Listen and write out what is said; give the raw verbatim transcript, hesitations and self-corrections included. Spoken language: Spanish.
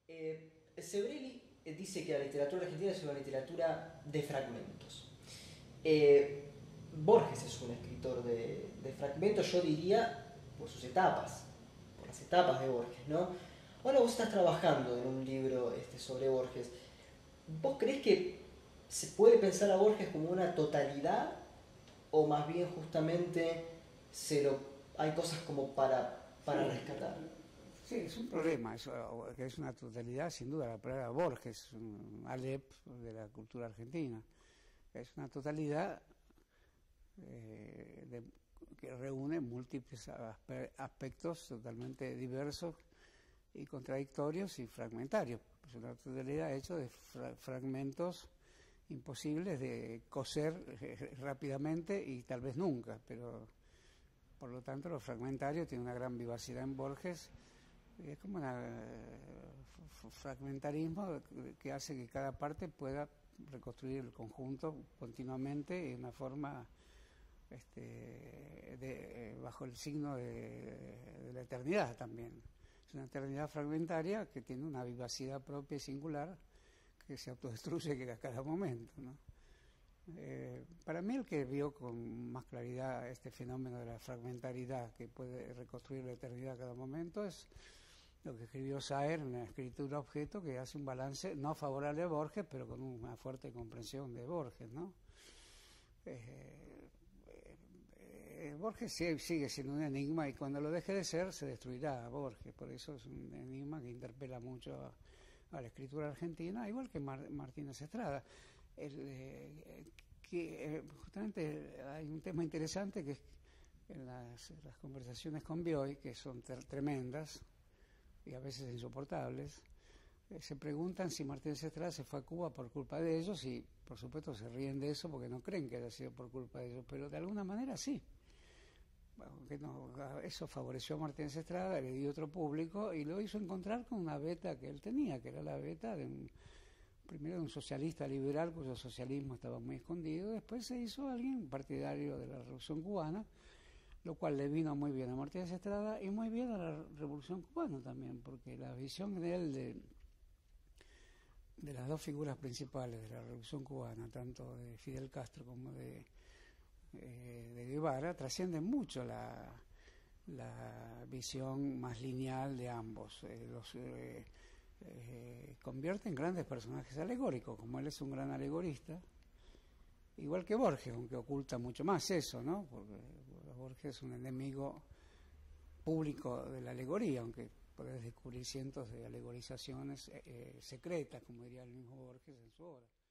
Eh, Sebrelli eh, dice que la literatura argentina es una literatura de fragmentos. Eh, Borges es un escritor de, de fragmentos, yo diría, por sus etapas, por las etapas de Borges, ¿no? Ahora vos estás trabajando en un libro este, sobre Borges. ¿Vos creés que se puede pensar a Borges como una totalidad o más bien justamente se lo, hay cosas como para, para Sí, rescatar? sí, es un problema, eso, que es una totalidad, sin duda. La palabra Borges, un Alep de la cultura argentina, es una totalidad eh, de, que reúne múltiples aspe aspectos totalmente diversos y contradictorios y fragmentarios. Es una totalidad hecha de fra fragmentos imposibles de coser eh, rápidamente y tal vez nunca, pero por lo tanto lo fragmentario tiene una gran vivacidad en Borges. Es como un fragmentarismo que hace que cada parte pueda reconstruir el conjunto continuamente en una forma este, de, bajo el signo de, de la eternidad también. Es una eternidad fragmentaria que tiene una vivacidad propia y singular que se autodestruye a cada momento, ¿no? Eh, para mí el que vio con más claridad este fenómeno de la fragmentariedad que puede reconstruir la eternidad a cada momento es lo que escribió Saer en la escritura objeto, que hace un balance no favorable a Borges, pero con una fuerte comprensión de Borges, ¿no? Eh, eh, Borges sigue siendo un enigma y cuando lo deje de ser se destruirá a Borges, por eso es un enigma que interpela mucho a, a la escritura argentina, igual que Mar, Martínez Estrada. El, eh, que eh, justamente hay un tema interesante que es en las, las conversaciones con Bioy, que son tremendas y a veces insoportables, eh, se preguntan si Martínez Estrada se fue a Cuba por culpa de ellos y por supuesto se ríen de eso porque no creen que haya sido por culpa de ellos, pero de alguna manera sí. Aunque no, eso favoreció a Martínez Estrada, le dio otro público y lo hizo encontrar con una beta que él tenía, que era la beta de un, primero de un socialista liberal cuyo socialismo estaba muy escondido, después se hizo alguien partidario de la Revolución Cubana, lo cual le vino muy bien a Martínez Estrada y muy bien a la Revolución Cubana también, porque la visión de él de, de las dos figuras principales de la Revolución Cubana, tanto de Fidel Castro como de, eh, de Guevara, trasciende mucho la, la visión más lineal de ambos. Eh, los eh, eh, convierte en grandes personajes alegóricos, como él es un gran alegorista, igual que Borges, aunque oculta mucho más eso, ¿no? Porque Borges es un enemigo público de la alegoría, aunque podés descubrir cientos de alegorizaciones eh, secretas, como diría el mismo Borges en su obra.